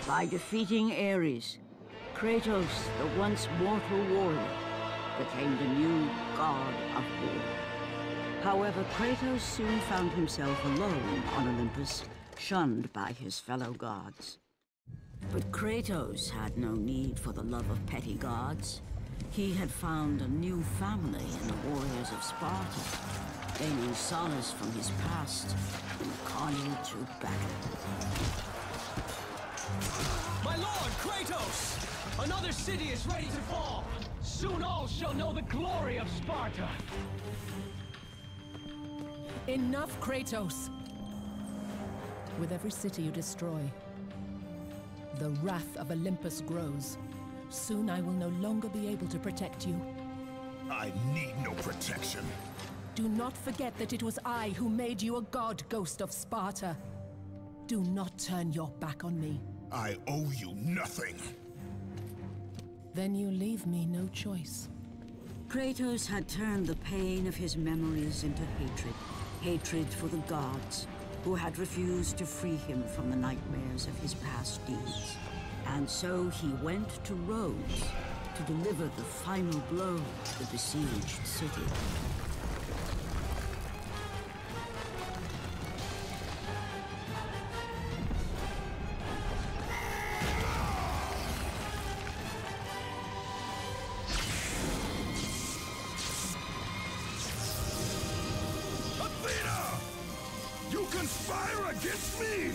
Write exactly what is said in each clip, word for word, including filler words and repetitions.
By defeating Ares, Kratos, the once mortal warrior, became the new god of war. However, Kratos soon found himself alone on Olympus, shunned by his fellow gods. But Kratos had no need for the love of petty gods. He had found a new family in the warriors of Sparta, gaining solace from his past in the carnage of battle. My lord, Kratos! Another city is ready to fall! Soon all shall know the glory of Sparta! Enough, Kratos! With every city you destroy, the wrath of Olympus grows. Soon I will no longer be able to protect you. I need no protection. Do not forget that it was I who made you a god, Ghost of Sparta. Do not turn your back on me. I owe you nothing. Then you leave me no choice. Kratos had turned the pain of his memories into hatred. Hatred for the gods, who had refused to free him from the nightmares of his past deeds. And so he went to Rhodes to deliver the final blow to the besieged city. Athena! You conspire against me!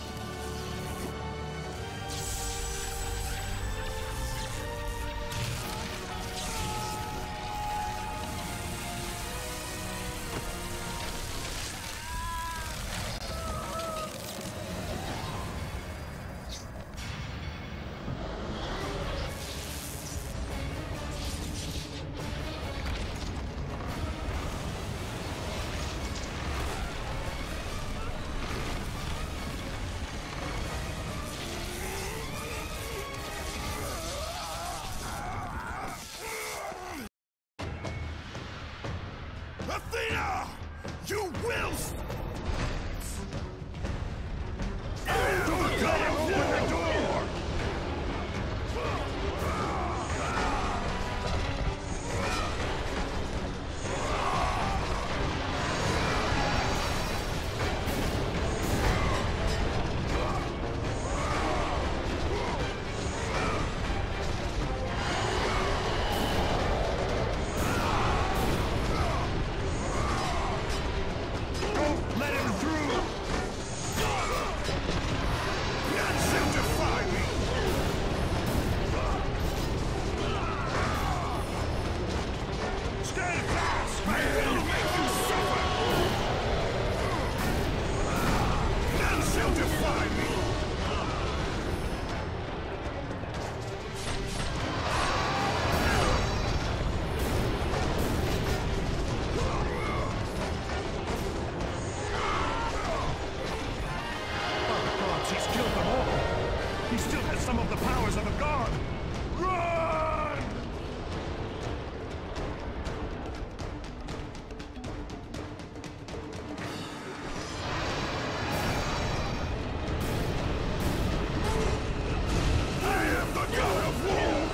Athena! You will... Don't come and open the door! Some of the powers of a god! Run! I am the god of war!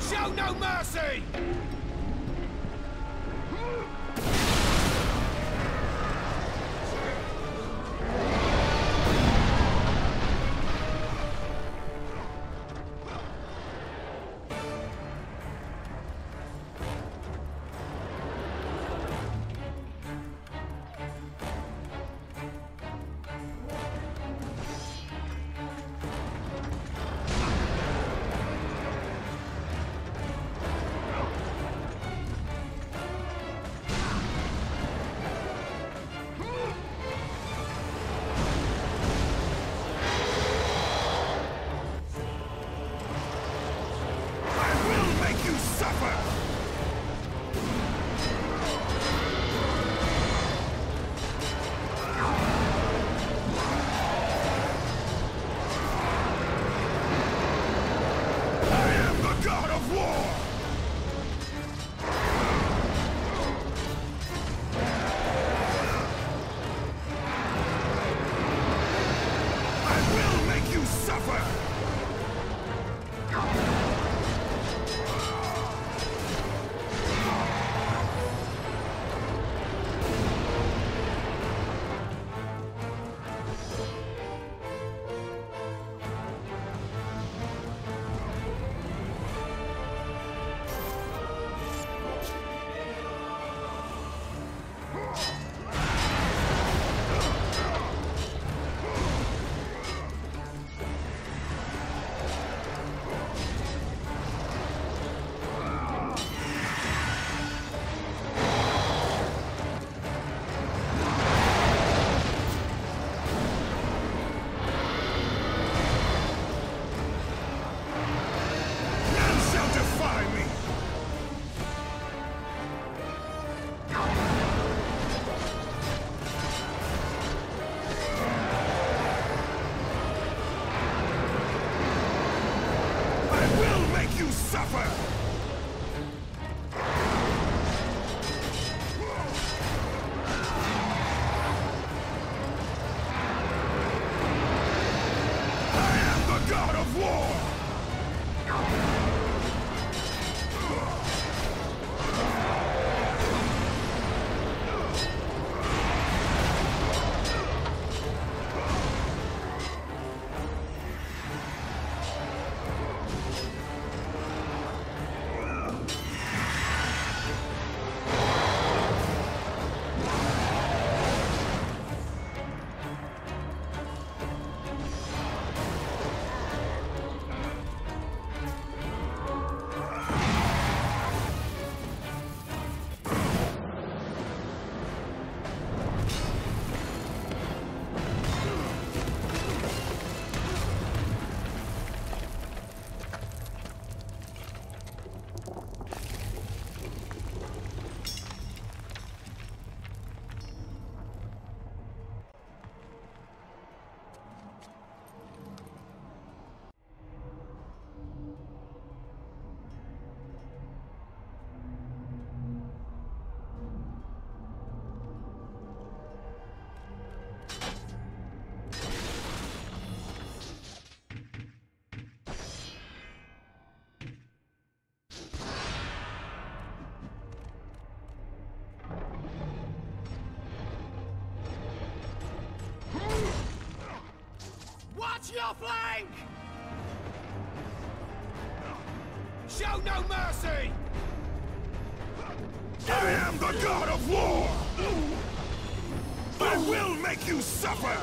Show no mercy! Watch your flank! Show no mercy! I am the god of war! I will make you suffer!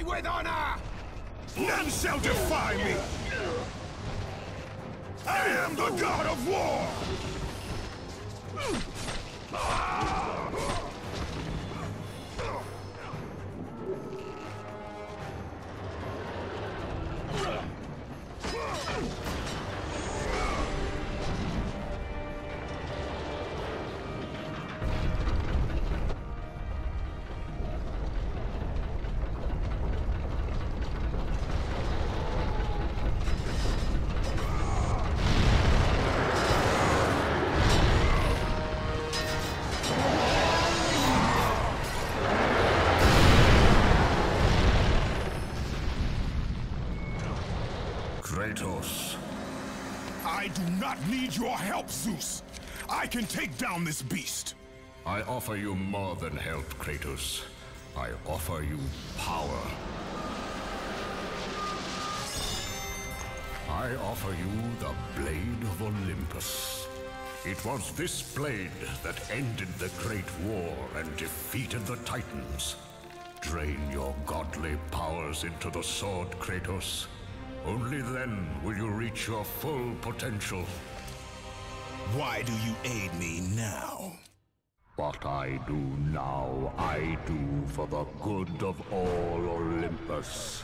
with honor! None shall defy me! I am the god of war! Kratos. I do not need your help, Zeus. I can take down this beast. I offer you more than help, Kratos. I offer you power. I offer you the Blade of Olympus. It was this blade that ended the Great War and defeated the Titans. Drain your godly powers into the sword, Kratos. Only then will you reach your full potential. Why do you aid me now? What I do now, I do for the good of all Olympus.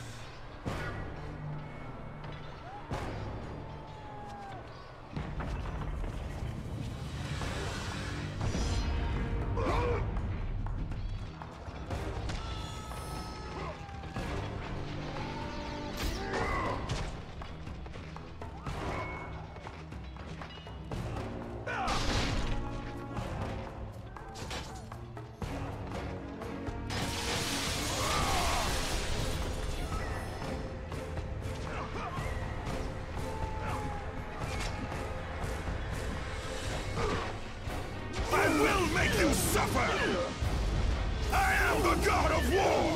Make you suffer! I am the god of war!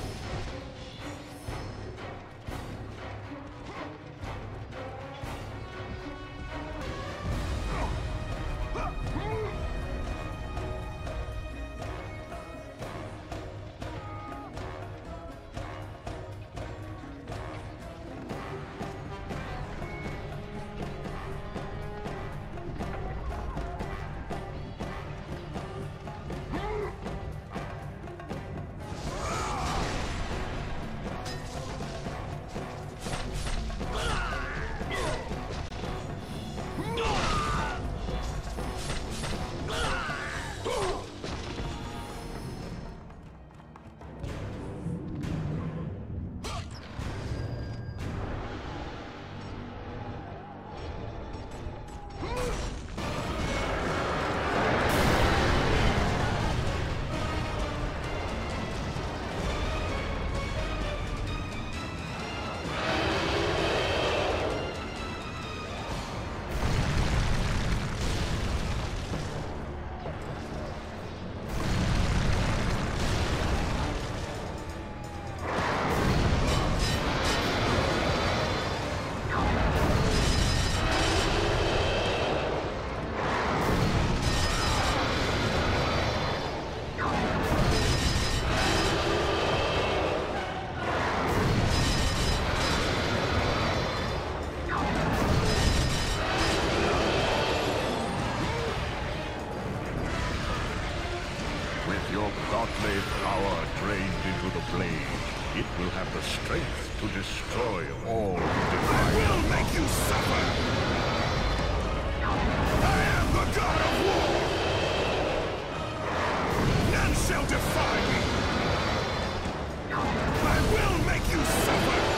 Your godly power drained into the blade, it will have the strength to destroy all who defy I will make you suffer! I am the god of war! None shall defy me! I will make you suffer!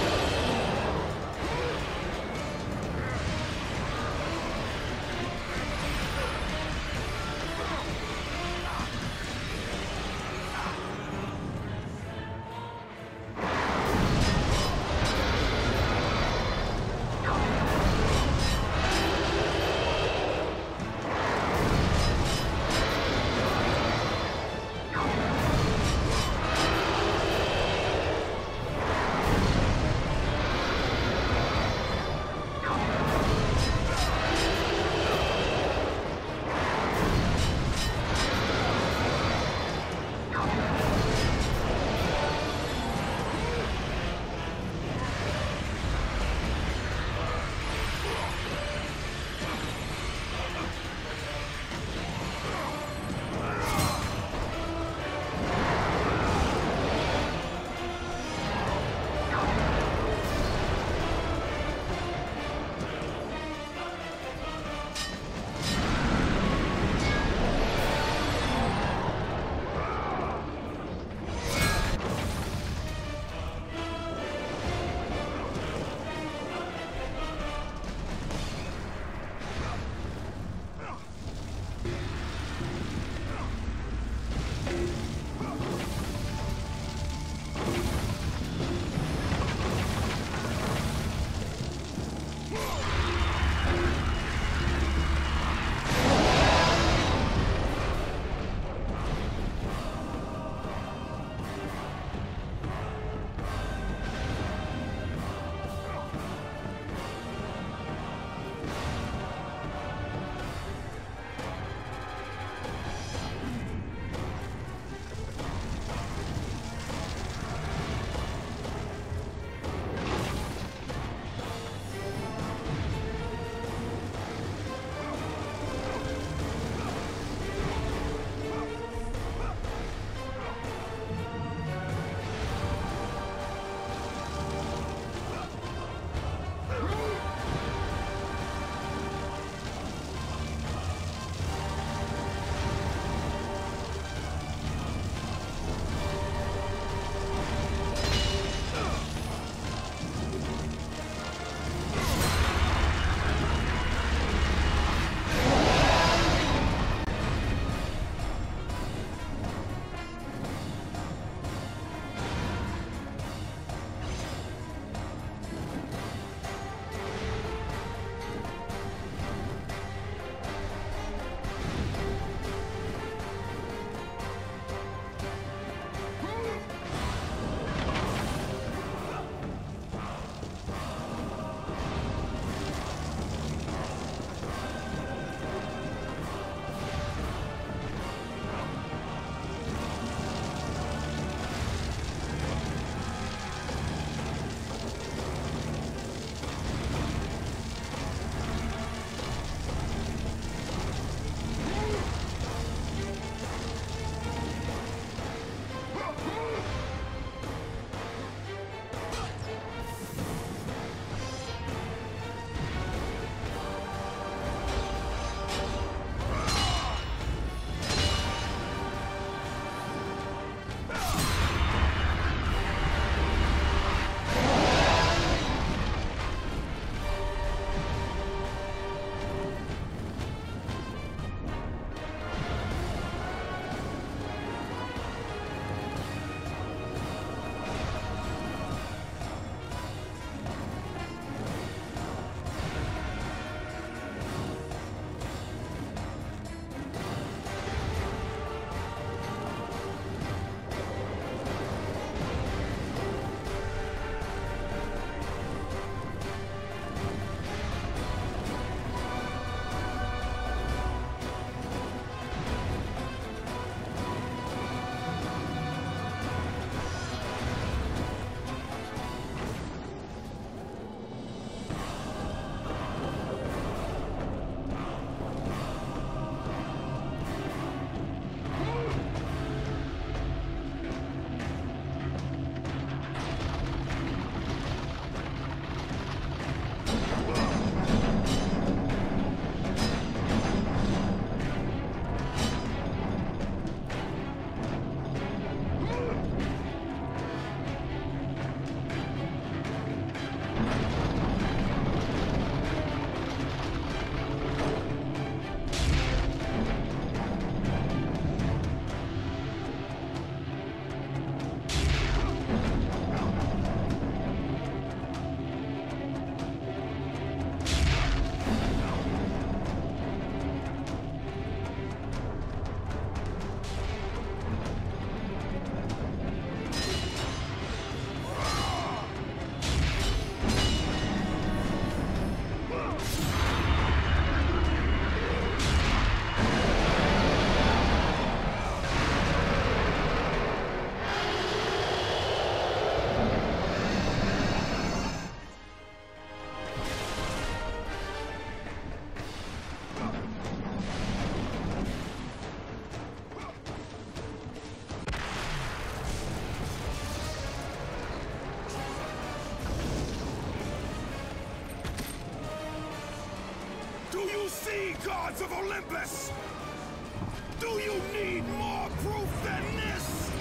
you see, gods of Olympus? Do you need more proof than this?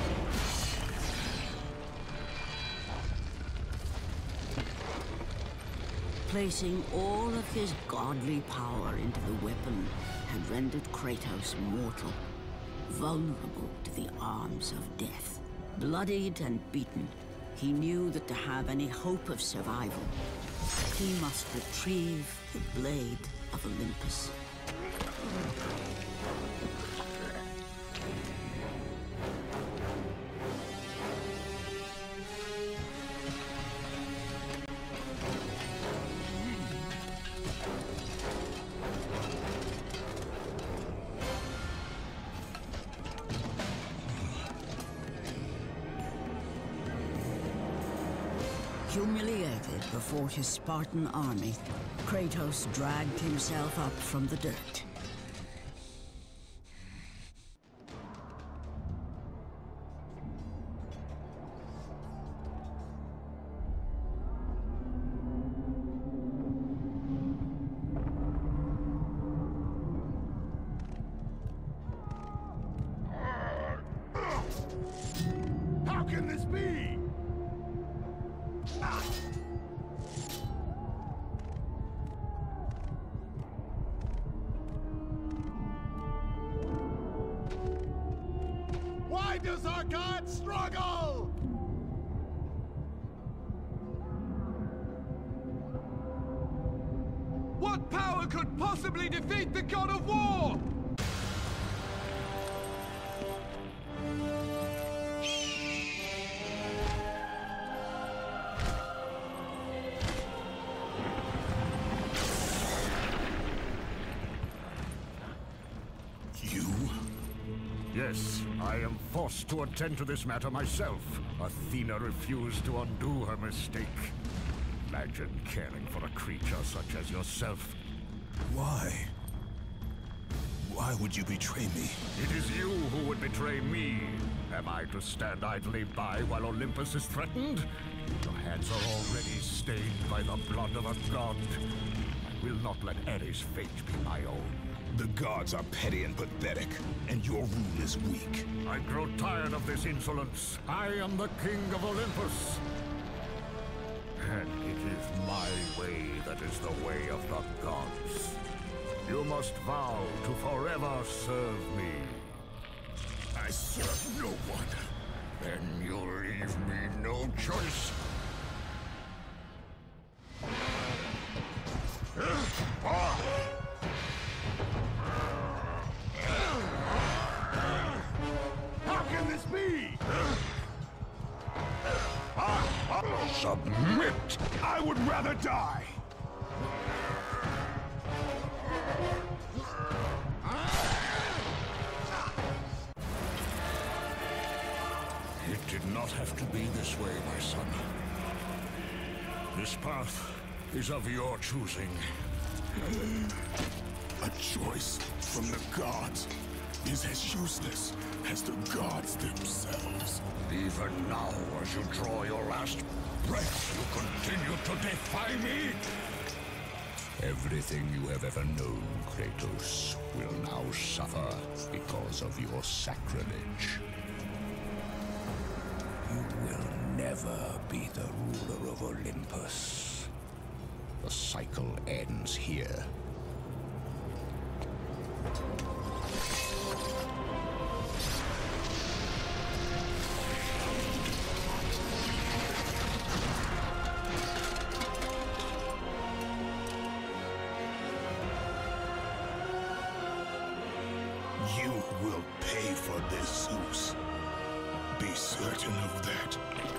Placing all of his godly power into the weapon had rendered Kratos mortal, vulnerable to the arms of death. Bloodied and beaten, he knew that to have any hope of survival, he must retrieve the blade of Olympus. Humiliated before his Spartan army, Kratos dragged himself up from the dirt. How can this be? Why does our god struggle? What power could possibly defeat the god of war? You? Yes, I am forced to attend to this matter myself. Athena refused to undo her mistake. Imagine caring for a creature such as yourself. Why? Why would you betray me? It is you who would betray me. Am I to stand idly by while Olympus is threatened? Your hands are already stained by the blood of a god. I will not let Ares' fate be my own. The gods are petty and pathetic, and your rule is weak. I grow tired of this insolence. I am the king of Olympus. And it is my way that is the way of the gods. You must vow to forever serve me. I serve no one. Then you leave me no choice. How can this be? Submit! I would rather die. It did not have to be this way, my son. This path is of your choosing. A choice from the gods is as useless as the gods themselves. Even now, as you draw your last breath, you continue to defy me? Everything you have ever known, Kratos, will now suffer because of your sacrilege. You will never be the ruler of Olympus. The cycle ends here. You will pay for this, Zeus. Be certain of that.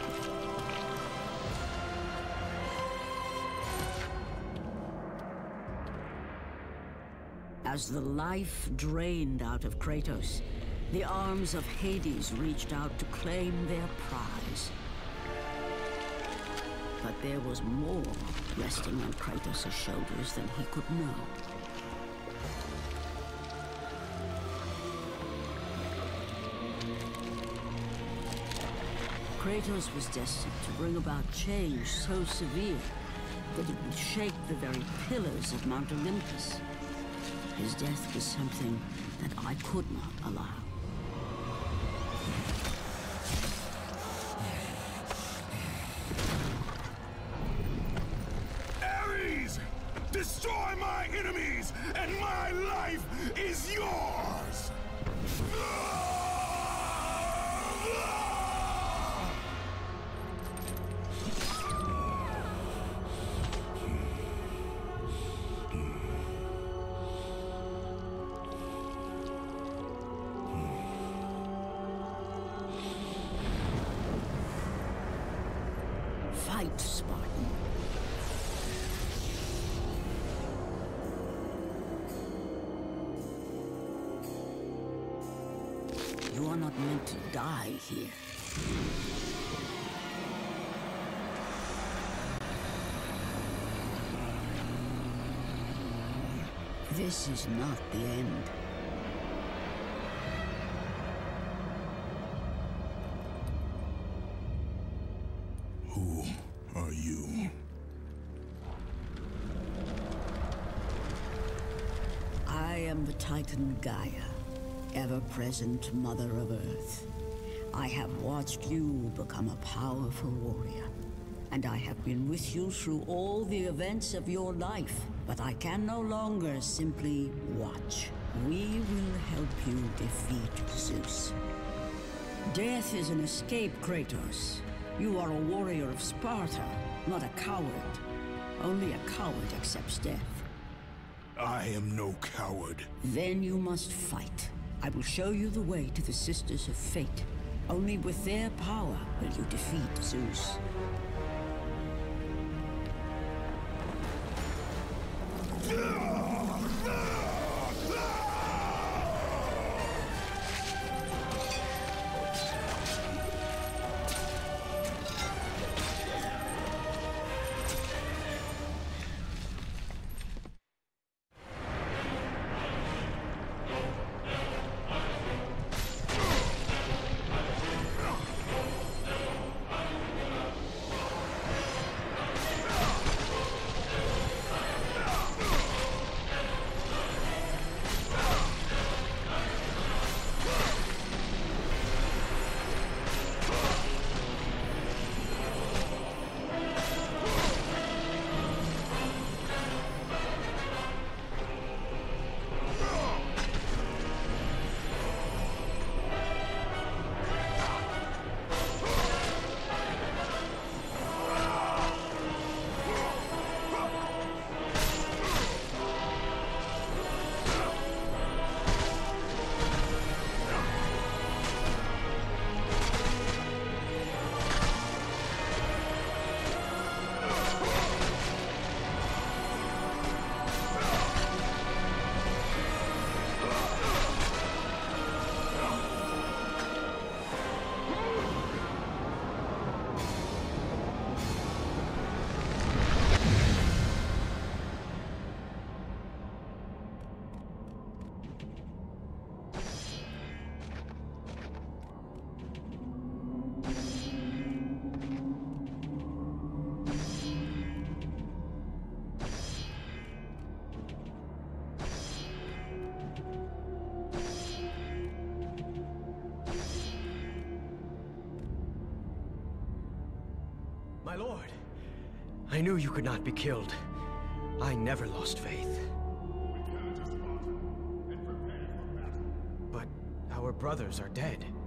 As the life drained out of Kratos, the arms of Hades reached out to claim their prize. But there was more resting on Kratos' shoulders than he could know. Kratos was destined to bring about change so severe that it would shake the very pillars of Mount Olympus. His death was something that I could not allow. Ares! Destroy my enemies, and my life is yours! Fight, Spartan. You are not meant to die here. This is not the end. Who are you? I am the Titan Gaia, ever-present Mother of Earth. I have watched you become a powerful warrior, and I have been with you through all the events of your life. But I can no longer simply watch. We will help you defeat Zeus. Death is an escape, Kratos. You are a warrior of Sparta, not a coward. Only a coward accepts death. I am no coward. Then you must fight. I will show you the way to the Sisters of Fate. Only with their power will you defeat Zeus. My lord, I knew you could not be killed. I never lost faith. But our brothers are dead.